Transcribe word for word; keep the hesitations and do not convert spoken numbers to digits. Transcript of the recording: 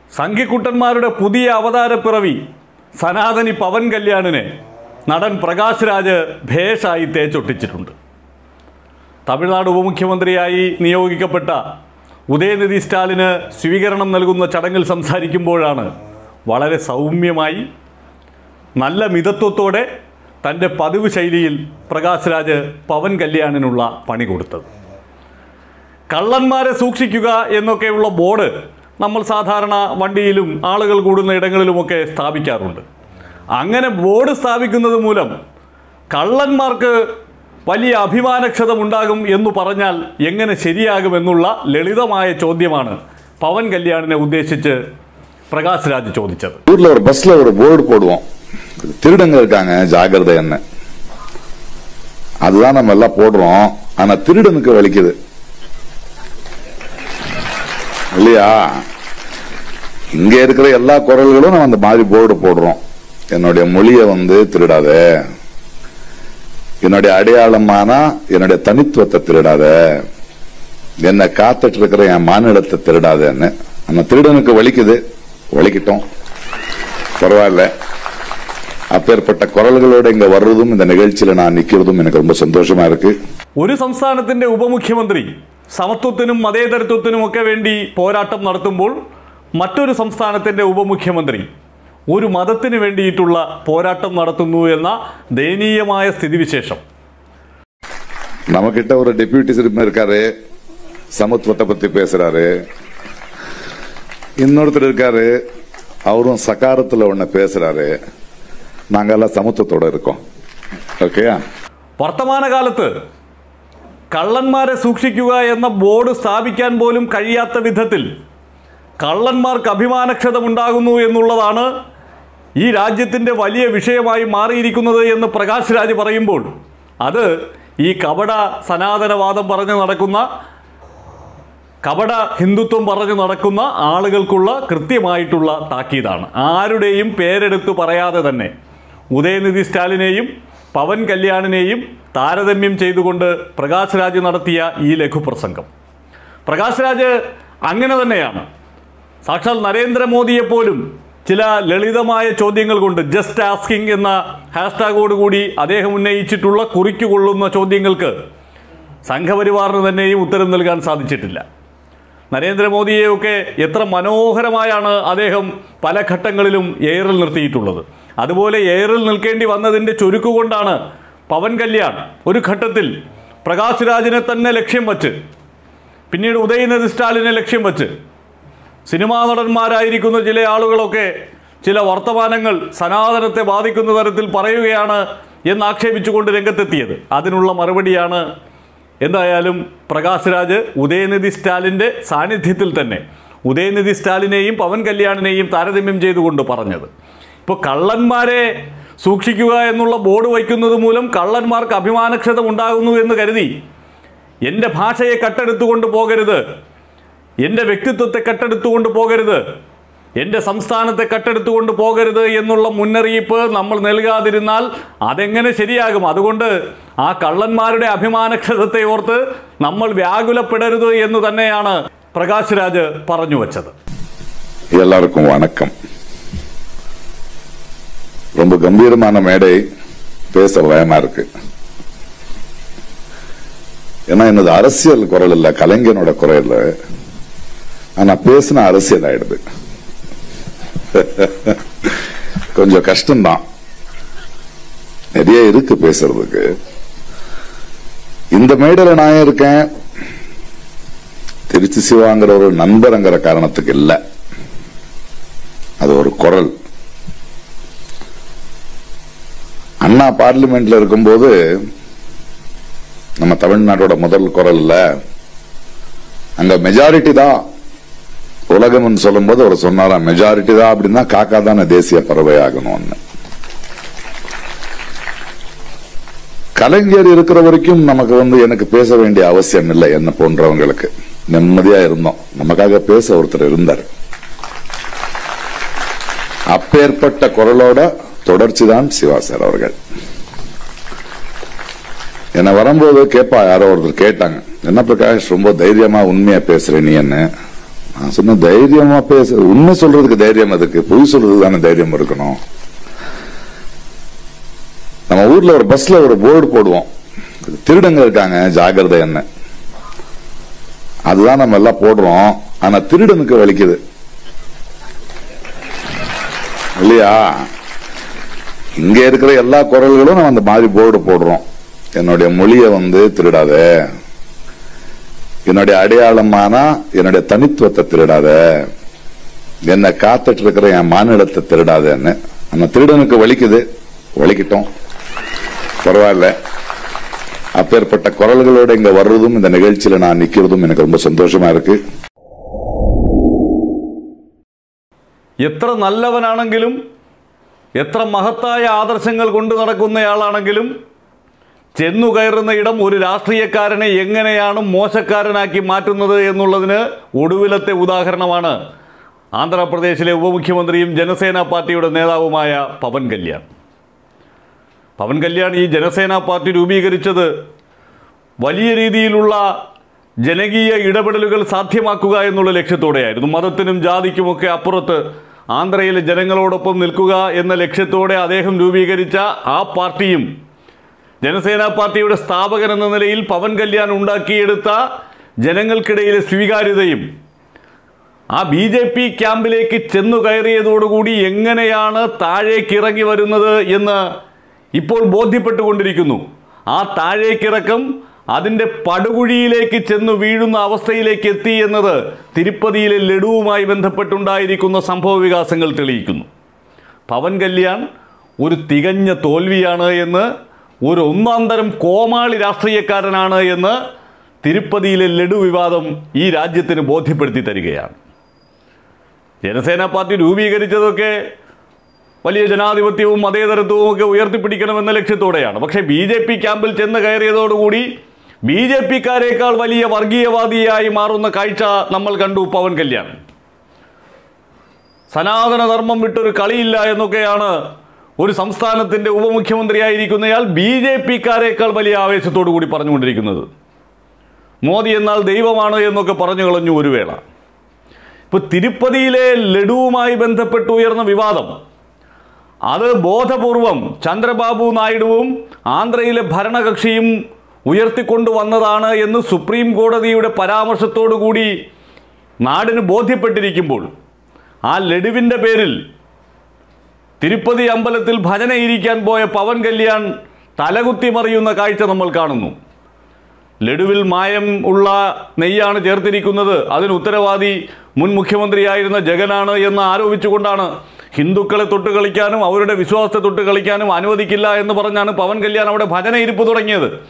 സംഘിക്കുട്ടന്മാരുടെ പുതിയ അവതാരപ്പിറവി സനാതനി പവൻ കല്യാണിനെ നടൻ പ്രകാശ് രാജ് ഭേഷായി തേച്ചൊട്ടിച്ചിട്ടുണ്ട്. തമിഴ്നാട് ഉപമുഖ്യമന്ത്രിയായി നിയോഗിക്കപ്പെട്ട ഉദയനിധി സ്റ്റാലിന് സ്വീകരണം നൽകുന്ന ചടങ്ങിൽ സംസാരിക്കുമ്പോഴാണ് വളരെ സൗമ്യമായി നല്ല മിതത്വത്തോടെ തൻ്റെ പതിവ് ശൈലിയിൽ പ്രകാശ് രാജ് പവൻ കല്യാണിനുള്ള പണി കൊടുത്തത്. കള്ളന്മാരെ സൂക്ഷിക്കുക എന്നൊക്കെയുള്ള ബോർഡ് നമ്മൾ സാധാരണ വണ്ടിയിലും ആളുകൾ കൂടുന്ന ഇടങ്ങളിലുമൊക്കെ സ്ഥാപിക്കാറുണ്ട്. അങ്ങനെ ബോർഡ് സ്ഥാപിക്കുന്നത് മൂലം കള്ളന്മാർക്ക് വലിയ അഭിമാനക്ഷതമുണ്ടാകും എന്ന് പറഞ്ഞാൽ എങ്ങനെ ശരിയാകുമെന്നുള്ള ലളിതമായ ചോദ്യമാണ് പവൻ കല്യാണിനെ ഉദ്ദേശിച്ച് പ്രകാശ് രാജ് ചോദിച്ചത്. ஊர்ல ஒரு பஸ்ல ஒரு போர்டு போடுவோம், திருடங்க இருக்காங்க ஜாகிரதைன்னு. அதுதான் நம்ம எல்லாம் போடுறோம். ஆனா திருடனுக்கு வலிக்குது இல்லையா? இங்க இருக்கிற எல்லா குரல்களும் நம்ம அந்த மாதிரி போர்டு போடுறோம். என்னுடைய மொழியை வந்து திருடாத, என்னுடைய அடையாளமான என்னுடைய தனித்துவத்தை திருடாத, என்னை காத்துட்டு இருக்கிற என் மாநிலத்தை திருடாதன்னு. அந்த திருடனுக்கு வலிக்குது, வலிக்கிட்டோம், பரவாயில்ல. அப்பேற்பட்ட குரல்களோட இங்க வர்றதும் இந்த நிகழ்ச்சியில நான் நிக்கிறதும் எனக்கு ரொம்ப சந்தோஷமா இருக்கு. ഒരു സംസ്ഥാനത്തിന്റെ ഉപമുഖ്യമന്ത്രി സമത്വത്തിനും മതേതരത്വത്തിനുമൊക്കെ വേണ്ടി പോരാട്ടം നടത്തുമ്പോൾ മറ്റൊരു സംസ്ഥാനത്തിന്റെ ഉപമുഖ്യമന്ത്രി ഒരു മതത്തിന് വേണ്ടിയിട്ടുള്ള പോരാട്ടം നടത്തുന്നു എന്ന ദയനീയമായ സ്ഥിതിവിശേഷം. നമുക്കിட்ட ഒരു ഡെപ്യൂട്ടി സിഎം இருக்காரு, சமத்துவத்தை பத்தி பேசுறாரு. இன்னொருத்தர் இருக்காரு, அவரும் சகாரத்துல ஒண்ணு பேசுறாரு. நாங்கெல்லாம் சமத்துவத்தோட இருக்கோம். ഓക്കെയാ? വർത്തമാനകാലത്ത് കള്ളന്മാരെ സൂക്ഷിക്കുക എന്ന ബോർഡ് സ്ഥാപിക്കാൻ പോലും കഴിയാത്ത വിധത്തിൽ കള്ളന്മാർക്ക് അഭിമാനക്ഷതമുണ്ടാകുന്നു എന്നുള്ളതാണ് ഈ രാജ്യത്തിൻ്റെ വലിയ വിഷയമായി മാറിയിരിക്കുന്നത് എന്ന് പ്രകാശ് രാജ് പറയുമ്പോൾ അത് ഈ കപട സനാതനവാദം പറഞ്ഞു നടക്കുന്ന, കപട ഹിന്ദുത്വം പറഞ്ഞു നടക്കുന്ന ആളുകൾക്കുള്ള കൃത്യമായിട്ടുള്ള താക്കീതാണ്. ആരുടെയും പേരെടുത്തു പറയാതെ തന്നെ ഉദയനിധി സ്റ്റാലിനെയും പവൻ കല്യാണിനെയും താരതമ്യം ചെയ്തുകൊണ്ട് പ്രകാശ് രാജ് നടത്തിയ ഈ ലഘുപ്രസംഗം. പ്രകാശ് രാജ് അങ്ങനെ തന്നെയാണ്. സാക്ഷാൽ നരേന്ദ്രമോദിയെപ്പോലും ചില ലളിതമായ ചോദ്യങ്ങൾ കൊണ്ട്, ജസ്റ്റ് ആസ്കിങ് എന്ന ഹാഷ്ടാഗോടുകൂടി അദ്ദേഹം ഉന്നയിച്ചിട്ടുള്ള കുറിക്കുകൊള്ളുന്ന ചോദ്യങ്ങൾക്ക് സംഘപരിവാറിന് തന്നെയും ഉത്തരം നൽകാൻ സാധിച്ചിട്ടില്ല. നരേന്ദ്രമോദിയെയൊക്കെ എത്ര മനോഹരമായാണ് അദ്ദേഹം പല ഘട്ടങ്ങളിലും എയറിൽ നിർത്തിയിട്ടുള്ളത്. അതുപോലെ എയറിൽ നിൽക്കേണ്ടി വന്നതിൻ്റെ ചുരുക്കുകൊണ്ടാണ് പവൻ കല്യാൺ ഒരു ഘട്ടത്തിൽ പ്രകാശ് രാജിനെ തന്നെ ലക്ഷ്യം വച്ച്, പിന്നീട് ഉദയനിധി സ്റ്റാലിനെ ലക്ഷ്യം വച്ച് സിനിമാ നടന്മാരായിരിക്കുന്ന ചില ആളുകളൊക്കെ ചില വർത്തമാനങ്ങൾ സനാതനത്തെ ബാധിക്കുന്ന തരത്തിൽ പറയുകയാണ് എന്ന് ആക്ഷേപിച്ചുകൊണ്ട് രംഗത്തെത്തിയത്. അതിനുള്ള മറുപടിയാണ് എന്തായാലും പ്രകാശ് രാജ് ഉദയനിധി സ്റ്റാലിൻ്റെ സാന്നിധ്യത്തിൽ തന്നെ ഉദയനിധി സ്റ്റാലിനെയും പവൻ കല്യാണിനെയും താരതമ്യം ചെയ്തുകൊണ്ട് പറഞ്ഞത്. ഇപ്പോൾ കള്ളന്മാരെ സൂക്ഷിക്കുക എന്നുള്ള ബോർഡ് വയ്ക്കുന്നത് മൂലം കള്ളന്മാർക്ക് അഭിമാനക്ഷതം ഉണ്ടാകുന്നു എന്ന് കരുതി എൻ്റെ ഭാഷയെ കട്ടെടുത്തുകൊണ്ട് പോകരുത്, എൻ്റെ വ്യക്തിത്വത്തെ കട്ടെടുത്തുകൊണ്ട് പോകരുത്, എൻ്റെ സംസ്ഥാനത്തെ കട്ടെടുത്തുകൊണ്ട് പോകരുത് എന്നുള്ള മുന്നറിയിപ്പ് നമ്മൾ നൽകാതിരുന്നാൽ അതെങ്ങനെ ശരിയാകും? അതുകൊണ്ട് ആ കള്ളന്മാരുടെ അഭിമാനക്ഷതത്തെ ഓർത്ത് നമ്മൾ വ്യാകുലപ്പെടരുത് എന്ന് തന്നെയാണ് പ്രകാശ് രാജ് പറഞ്ഞു വച്ചത്. എല്ലാവർക്കും വണക്കം. ரொம்ப கம்பீரமான மேடை, பேச பயமா இருக்கு. ஏன்னா என்னது அரசியல் குரல் இல்ல, கலைஞனோட குரல் இல்ல. ஆனா பேசின அரசியல் ஆயிடுது. கொஞ்சம் கஷ்டம்தான், நிறைய இருக்கு பேசுறதுக்கு. இந்த மேடையில நான் இருக்கேன் திருச்சி சிவாங்கிற ஒரு நண்பர்ங்கிற காரணத்துக்கு இல்ல, அது ஒரு குரல். அண்ணா பார்லிமெண்ட்ல இருக்கும்போது நம்ம தமிழ்நாட்டோட முதல் குரல்ல அங்க மெஜாரிட்டி தான் உலகம்னு சொல்லும் போது அவர் சொன்னாரா, மெஜாரிட்டி தான் அப்படின்னா காக்கா தானே தேசிய பறவை ஆகணும்னு. கலைஞர் இருக்கிற வரைக்கும் நமக்கு வந்து எனக்கு பேச வேண்டிய அவசியம் இல்லை. என்ன போன்றவங்களுக்கு நிம்மதியா இருந்தோம், நமக்காக பேச ஒருத்தர் இருந்தார். அப்பேற்பட்ட குரலோட தொடர்ச்சி தான் சிவா சார் அவர்கள். என்ன வரும்போது கேப்பா யாரோ ஒருத்தர் கேட்டாங்க, என்ன பிரகாஷ் ரொம்ப தைரியமா உண்மையா பேசுற நீ என்ன? நான் சொன்ன தைரியமா பேச, உண்மை சொல்றதுக்கு தைரியம் எதுக்கு, பொய் சொல்றதுக்கு தானே தைரியம் இருக்கணும். நம்ம ஊர்ல ஒரு பஸ்ல ஒரு போர்டு போடுவோம், திருடங்க இருக்காங்க ஜாகிரதை என்ன, அதுதான் நம்ம எல்லாம் போடுறோம். ஆனா திருடனுக்கு வலிக்குது இல்லையா? இங்க இருக்கிற எல்லா குரல்களும் நம்ம அந்த மாதிரி போர்டு போடுறோம். என்னுடைய மொழியை வந்து திருடாத, என்னுடைய அடையாளமான என்னுடைய தனித்துவத்தை திருடாத, என்னை காத்துட்டு இருக்கிற என் மாநிலத்தை திருடாதன்னு. அந்த திருடனுக்கு வலிக்குது, வலிக்கிட்டோம், பரவாயில்ல. அப்பேற்பட்ட குரல்களோட இங்க வர்றதும் இந்த நிகழ்ச்சியில நான் நிக்கிறதும் எனக்கு ரொம்ப சந்தோஷமா இருக்கு. എത്ര നല്ലവനാണെങ്കിലും എത്ര മഹത്തായ ആദർശങ്ങൾ കൊണ്ട് നടക്കുന്നയാളാണെങ്കിലും ചെന്നു കയറുന്ന ഇടം ഒരു രാഷ്ട്രീയക്കാരനെ എങ്ങനെയാണ് മോശക്കാരനാക്കി മാറ്റുന്നത് എന്നുള്ളതിന് ഒടുവിലത്തെ ഉദാഹരണമാണ് ആന്ധ്രാപ്രദേശിലെ ഉപമുഖ്യമന്ത്രിയും ജനസേന പാർട്ടിയുടെ നേതാവുമായ പവൻ കല്യാൺ. പവൻ കല്യാൺ ഈ ജനസേന പാർട്ടി രൂപീകരിച്ചത് വലിയ രീതിയിലുള്ള ജനകീയ ഇടപെടലുകൾ സാധ്യമാക്കുക എന്നുള്ള ലക്ഷ്യത്തോടെയായിരുന്നു. മതത്തിനും ജാതിക്കുമൊക്കെ അപ്പുറത്ത് ആന്ധ്രയിലെ ജനങ്ങളോടൊപ്പം നിൽക്കുക എന്ന ലക്ഷ്യത്തോടെ അദ്ദേഹം രൂപീകരിച്ച ആ പാർട്ടിയും ജനസേന പാർട്ടിയുടെ സ്ഥാപകൻ എന്ന നിലയിൽ പവൻ കല്യാൺ ഉണ്ടാക്കിയെടുത്ത ജനങ്ങൾക്കിടയിലെ സ്വീകാര്യതയും ആ ബി ജെ പി ക്യാമ്പിലേക്ക് ചെന്നു കയറിയതോടുകൂടി എങ്ങനെയാണ് താഴേക്കിറങ്ങി വരുന്നത് എന്ന് ഇപ്പോൾ ബോധ്യപ്പെട്ടുകൊണ്ടിരിക്കുന്നു. ആ താഴേക്കിറക്കം അതിൻ്റെ പടുകുഴിയിലേക്ക് ചെന്നു വീഴുന്ന അവസ്ഥയിലേക്ക് എത്തി എന്നത് തിരുപ്പതിയിലെ ലഡുവുമായി ബന്ധപ്പെട്ടുണ്ടായിരിക്കുന്ന സംഭവ വികാസങ്ങൾ തെളിയിക്കുന്നു. പവൻ കല്യാൺ ഒരു തികഞ്ഞ തോൽവിയാണ് എന്ന്, ഒരു ഒന്നാം തരം കോമാളി രാഷ്ട്രീയക്കാരനാണ് എന്ന് തിരുപ്പതിയിലെ ലഡു വിവാദം ഈ രാജ്യത്തിന് ബോധ്യപ്പെടുത്തി തരികയാണ്. ജനസേന പാർട്ടി രൂപീകരിച്ചതൊക്കെ വലിയ ജനാധിപത്യവും മതേതരത്വവും ഒക്കെ ഉയർത്തിപ്പിടിക്കണമെന്ന ലക്ഷ്യത്തോടെയാണ്. പക്ഷേ ബി ജെ പി ക്യാമ്പിൽ ചെന്ന് കയറിയതോടുകൂടി ബി ജെ പിക്കാരേക്കാൾ വലിയ വർഗീയവാദിയായി മാറുന്ന കാഴ്ച നമ്മൾ കണ്ടു പവൻ കല്യാൺ. സനാതന ധർമ്മം വിട്ടൊരു കളിയില്ല എന്നൊക്കെയാണ് ഒരു സംസ്ഥാനത്തിൻ്റെ ഉപമുഖ്യമന്ത്രിയായിരിക്കുന്നയാൾ ബി ജെ പിക്കാരേക്കാൾ വലിയ ആവേശത്തോടു കൂടി പറഞ്ഞുകൊണ്ടിരിക്കുന്നത്. മോദി എന്നാൽ ദൈവമാണ് എന്നൊക്കെ പറഞ്ഞു കളഞ്ഞു ഒരു വേള. ഇപ്പോൾ തിരുപ്പതിയിലെ ലഡുവുമായി ബന്ധപ്പെട്ട് ഉയർന്ന വിവാദം അത് ബോധപൂർവം ചന്ദ്രബാബു നായിഡുവും ആന്ധ്രയിലെ ഭരണകക്ഷിയും ഉയർത്തിക്കൊണ്ടുവന്നതാണ് എന്ന് സുപ്രീം കോടതിയുടെ പരാമർശത്തോടുകൂടി നാടിന് ബോധ്യപ്പെട്ടിരിക്കുമ്പോൾ ആ ലഡുവിൻ്റെ പേരിൽ തിരുപ്പതി അമ്പലത്തിൽ ഭജനയിരിക്കാൻ പോയ പവൻ കല്യാൺ തലകുത്തി മറിയുന്ന കാഴ്ച നമ്മൾ കാണുന്നു. ലഡുവിൽ മായം ഉള്ള നെയ്യാണ് ചേർത്തിരിക്കുന്നത്, അതിന് ഉത്തരവാദി മുൻ മുഖ്യമന്ത്രിയായിരുന്ന ജഗനാണ് എന്ന് ആരോപിച്ചുകൊണ്ടാണ് ഹിന്ദുക്കളെ തൊട്ട് കളിക്കാനും അവരുടെ വിശ്വാസത്തെ തൊട്ട് കളിക്കാനും അനുവദിക്കില്ല എന്ന് പറഞ്ഞാണ് പവൻ കല്യാൺ അവിടെ ഭജനയിരിപ്പ് തുടങ്ങിയത്.